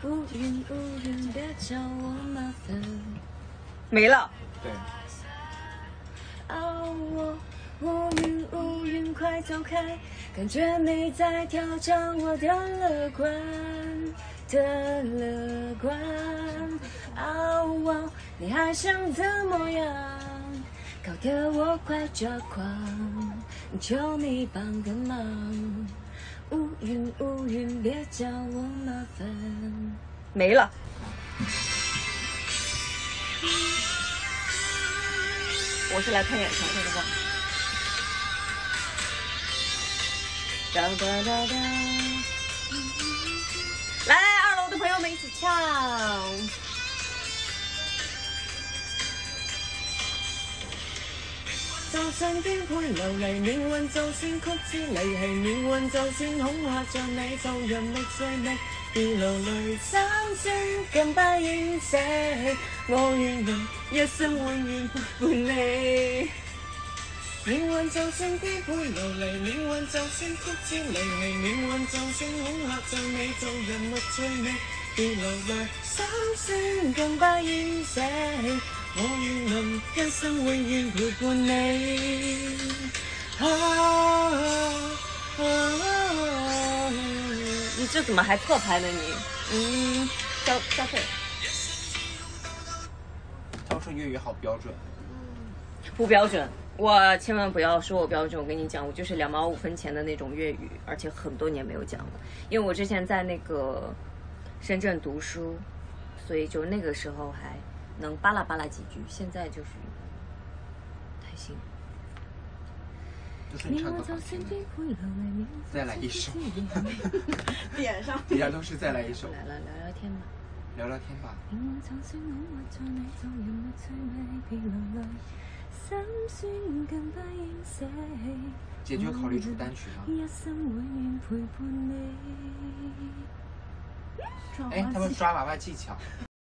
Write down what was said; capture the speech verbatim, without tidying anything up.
乌云乌云，别找我麻烦。 没了。 对。 啊我乌云乌云，快走开！感觉你在挑战我的乐观的乐观。啊我你还想怎么样？搞得我快抓狂，求你帮个忙。乌云乌云，别找我麻烦。 没了。我是来看演唱会的吧。哒哒哒哒。来，二楼的朋友们一起唱。 就算顛沛流離，命運就算曲折離奇，命運就算恐嚇着你，就讓力碎力，別流淚，三聲更不應捨棄。我願能一生永遠陪伴你。命運就算顛沛流離，命運就算曲折離奇，命運就算恐嚇着你，就讓力碎力，別流淚，三聲更不應捨棄。我願能一生永遠陪伴你。啊啊啊、 你这怎麼還側拍呢你？嗯，消消費。 他說粵語好標準。 不標準，我千萬不要說我標準。我跟你講，我就是兩毛五分錢的那種粵語，而且很多年沒有講了。因為我之前在那個深圳讀書，所以就那個時候還能巴拉巴拉幾句，現在就是太行。 就是你唱歌好聽的。再來一首。 點上。 底下都是再來一首。 來了，聊聊天吧。 聊聊天吧。解決考慮出單曲嗎？哎，他們抓娃娃技巧。